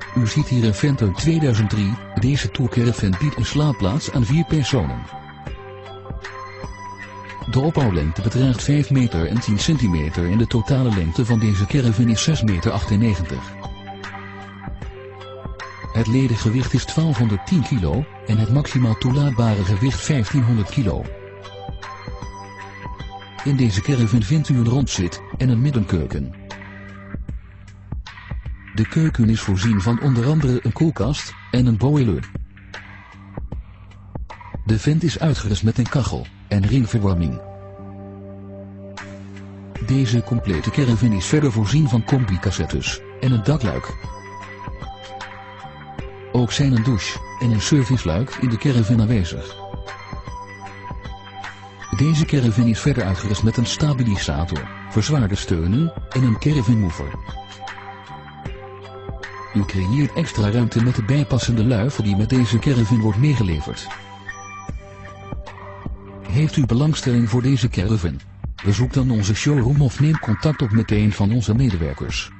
U ziet hier een vent uit 2003, deze tourcaravan biedt een slaapplaats aan 4 personen. De opbouwlengte bedraagt 5 meter en 10 centimeter en de totale lengte van deze caravan is 6,98 meter. Het ledengewicht is 1210 kilo en het maximaal toelaatbare gewicht 1500 kilo. In deze caravan vindt u een rondzit en een middenkeuken. De keuken is voorzien van onder andere een koelkast en een boiler. De vent is uitgerust met een kachel en ringverwarming. Deze complete caravan is verder voorzien van combi-cassettes en een dakluik. Ook zijn een douche en een serviceluik in de caravan aanwezig. Deze caravan is verder uitgerust met een stabilisator, verzwaarde steunen en een caravan mover. U creëert extra ruimte met de bijpassende luifel die met deze caravan wordt meegeleverd. Heeft u belangstelling voor deze caravan? Bezoek dan onze showroom of neem contact op met een van onze medewerkers.